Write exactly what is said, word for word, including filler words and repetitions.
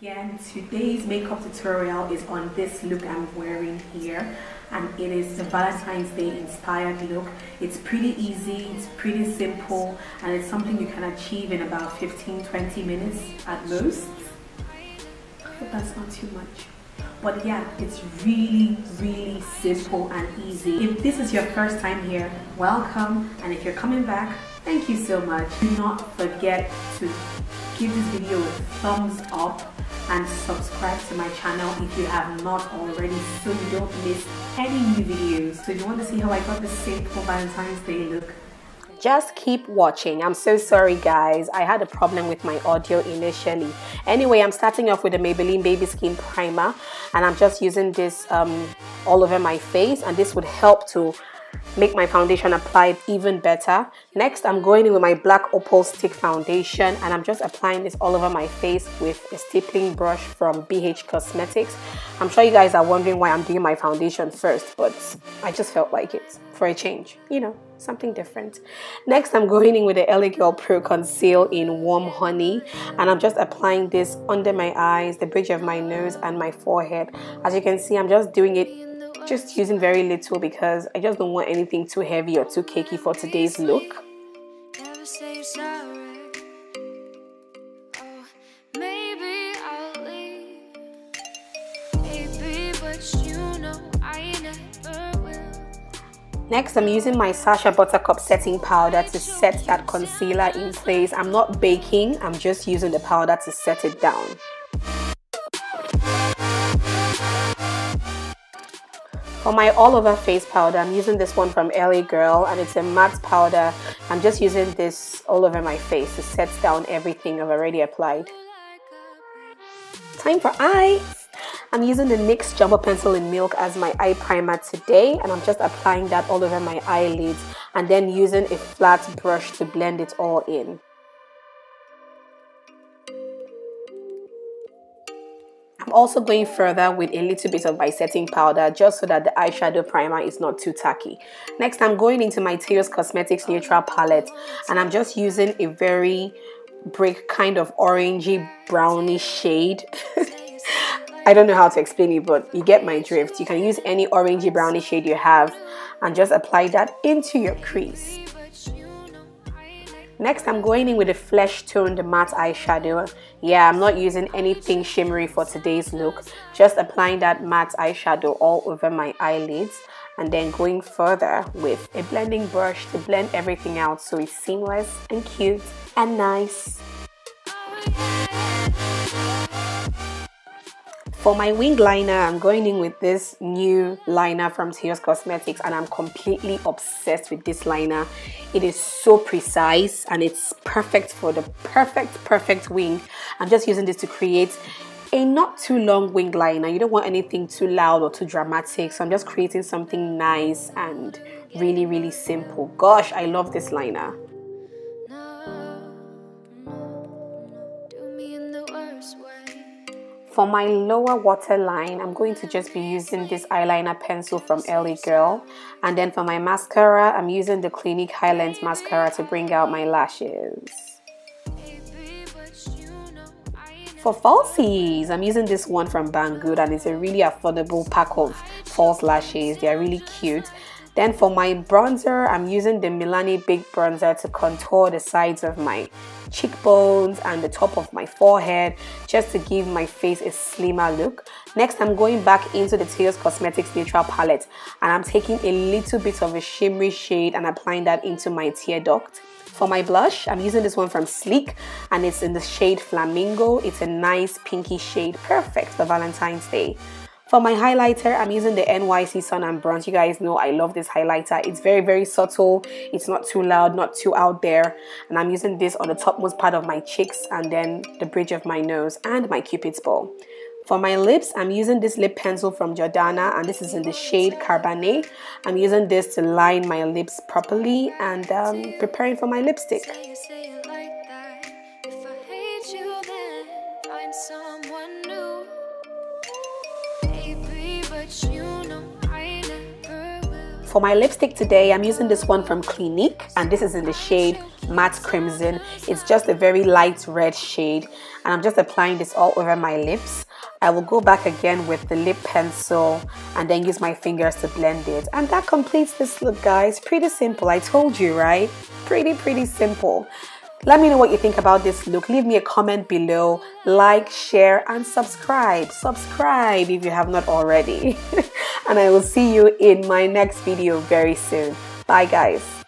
Again, today's makeup tutorial is on this look I'm wearing here, and it is the Valentine's Day inspired look. It's pretty easy, it's pretty simple, and it's something you can achieve in about fifteen to twenty minutes at most. I hope that's not too much. But yeah, it's really, really simple and easy. If this is your first time here, welcome, and if you're coming back, thank you so much. Do not forget to give this video a thumbs up and subscribe to my channel if you have not already, so you don't miss any new videos. So if you want to see how I got this simple Valentine's Day look, just keep watching. I'm so sorry guys, I had a problem with my audio initially. Anyway, I'm starting off with the Maybelline Baby Skin Primer, and I'm just using this um, all over my face, and this would help to make my foundation apply even better. Next, I'm going in with my black opal stick foundation, and I'm just applying this all over my face with a stippling brush from B H Cosmetics. I'm sure you guys are wondering why I'm doing my foundation first, but I just felt like it for a change, you know, something different. Next, I'm going in with the L A Girl Pro Conceal in Warm Honey, and I'm just applying this under my eyes, the bridge of my nose, and my forehead. As you can see, I'm just doing it just using very little because I just don't want anything too heavy or too cakey for today's look. Next, I'm using my Sacha Buttercup setting powder to set that concealer in place. I'm not baking, I'm just using the powder to set it down. For my all-over face powder, I'm using this one from L A Girl, and it's a matte powder. I'm just using this all over my face to set down everything I've already applied. Time for eyes! I'm using the NYX Jumbo Pencil in Milk as my eye primer today, and I'm just applying that all over my eyelids and then using a flat brush to blend it all in. I'm also going further with a little bit of my setting powder just so that the eyeshadow primer is not too tacky. Next, I'm going into my Heuse Cosmetics Neutral Palette, and I'm just using a very brick kind of orangey brownish shade. I don't know how to explain it, but you get my drift. You can use any orangey brownish shade you have and just apply that into your crease. Next, I'm going in with a flesh toned matte eyeshadow. Yeah, I'm not using anything shimmery for today's look. Just applying that matte eyeshadow all over my eyelids, and then going further with a blending brush to blend everything out so it's seamless and cute and nice. For my wing liner, I'm going in with this new liner from Heuse Cosmetics, and I'm completely obsessed with this liner. It is so precise and it's perfect for the perfect, perfect wing. I'm just using this to create a not too long wing liner. You don't want anything too loud or too dramatic, so I'm just creating something nice and really, really simple. Gosh, I love this liner. For my lower waterline, I'm going to just be using this eyeliner pencil from L A Girl. And then for my mascara, I'm using the Clinique High Length Mascara to bring out my lashes. For falsies, I'm using this one from Banggood, and it's a really affordable pack of false lashes. They are really cute. Then for my bronzer, I'm using the Milani Big Bronzer to contour the sides of my cheekbones and the top of my forehead, just to give my face a slimmer look. Next, I'm going back into the Heuse Cosmetics Neutral Palette, and I'm taking a little bit of a shimmery shade and applying that into my tear duct. For my blush, I'm using this one from Sleek, and it's in the shade Flamingo. It's a nice pinky shade, perfect for Valentine's Day. For my highlighter, I'm using the N Y C Sun and Bronze. You guys know I love this highlighter. It's very, very subtle. It's not too loud, not too out there. And I'm using this on the topmost part of my cheeks and then the bridge of my nose and my Cupid's bow. For my lips, I'm using this lip pencil from Jordana, and this is in the shade Carbonet. I'm using this to line my lips properly and um, preparing for my lipstick. for my lipstick today, I'm using this one from Clinique, and this is in the shade Matte Crimson. It's just a very light red shade, and I'm just applying this all over my lips. I will go back again with the lip pencil and then use my fingers to blend it. And that completes this look, guys. Pretty simple, I told you, right? Pretty, pretty simple. Let me know what you think about this look. Leave me a comment below. Like, share, and subscribe. Subscribe if you have not already. And I will see you in my next video very soon. Bye, guys.